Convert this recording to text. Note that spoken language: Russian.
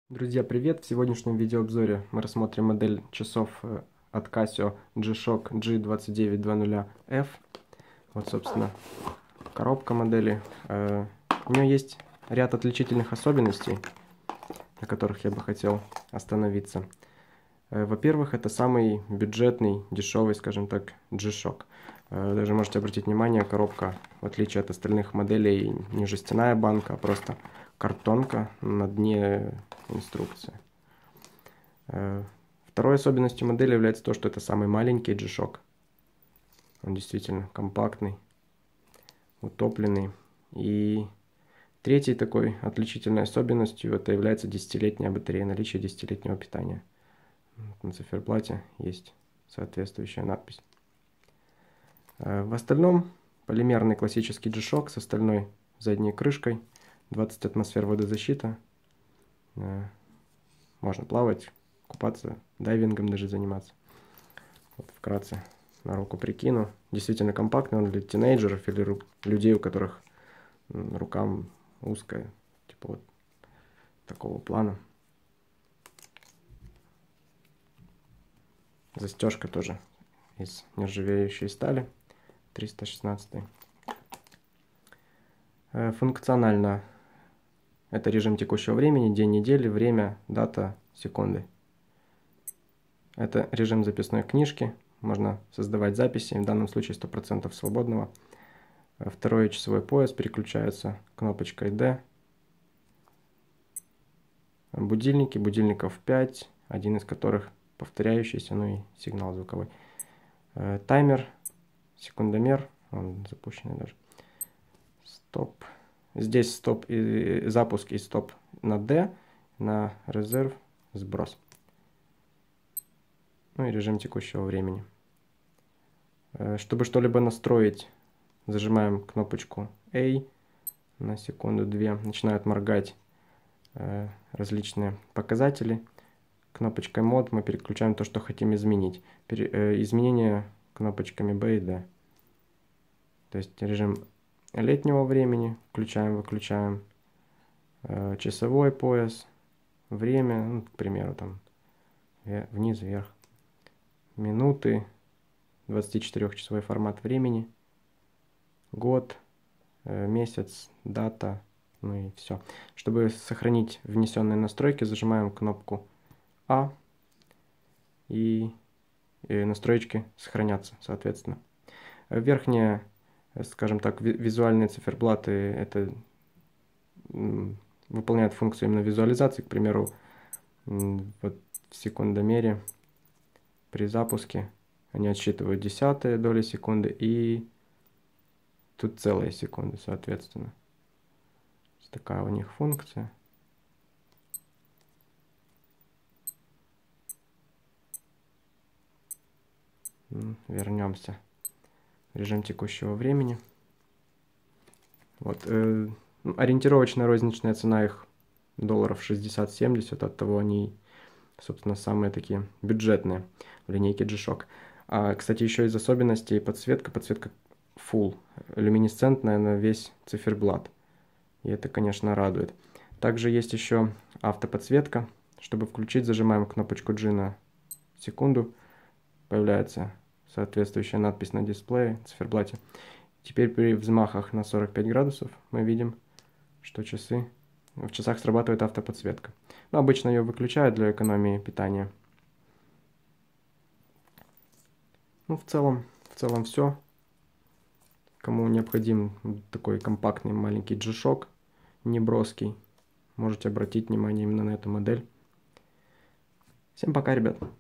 Друзья, привет! В сегодняшнем видеообзоре мы рассмотрим модель часов от Casio G-Shock G2920F. Вот, собственно, коробка модели. У нее есть ряд отличительных особенностей, на которых я бы хотел остановиться. Во-первых, это самый бюджетный, дешевый, скажем так, G-Shock. Даже можете обратить внимание, коробка, в отличие от остальных моделей, не жестяная банка, а просто картонка на дне инструкции. Второй особенностью модели является то, что это самый маленький G-Shock. Он действительно компактный, утопленный. И третьей такой отличительной особенностью это является 10-летняя батарея, наличие 10-летнего питания. На циферблате есть соответствующая надпись. В остальном полимерный классический G-Shock с остальной задней крышкой, 20 атмосфер водозащита. Можно плавать, купаться, дайвингом даже заниматься. Вот вкратце на руку прикину. Действительно компактный, он для тинейджеров или людей, у которых рука узкая, типа вот такого плана. Застежка тоже из нержавеющей стали, 316. Функционально это режим текущего времени, день недели, время, дата, секунды. Это режим записной книжки, можно создавать записи, в данном случае 100% свободного. Второй часовой пояс переключается кнопочкой D. Будильники, будильников 5, один из которых повторяющийся, ну и сигнал звуковой. Таймер, секундомер, он запущенный даже. Стоп. Здесь стоп и запуск и стоп на D, на резерв, сброс. Ну и режим текущего времени. Чтобы что-либо настроить, зажимаем кнопочку A на секунду-две. Начинают моргать различные показатели. Кнопочкой Mode мы переключаем то, что хотим изменить. Изменение кнопочками B и D. То есть режим летнего времени включаем, выключаем. Часовой пояс, время, ну, к примеру, там вниз, вверх. Минуты, 24-часовой формат времени, год, месяц, дата, ну и все. Чтобы сохранить внесенные настройки, зажимаем кнопку А, и настройки сохранятся, соответственно. Верхние, скажем так, визуальные циферблаты, это выполняют функцию именно визуализации, к примеру, вот в секундомере при запуске они отсчитывают десятые доли секунды, и тут целые секунды, соответственно. Такая у них функция. Вернемся в режим текущего времени. Вот, ориентировочная розничная цена их долларов 60-70, оттого они, собственно, самые такие бюджетные в линейке G-Shock. Кстати, еще из особенностей подсветка Full, люминесцентная на весь циферблат. И это, конечно, радует. Также есть еще автоподсветка. Чтобы включить, зажимаем кнопочку G на секунду. Появляется соответствующая надпись на дисплее, циферблате. Теперь при взмахах на 45 градусов мы видим, что в часах срабатывает автоподсветка. Но обычно ее выключают для экономии питания. Ну, в целом все. Кому необходим такой компактный маленький G-Shock, неброский, можете обратить внимание именно на эту модель. Всем пока, ребят!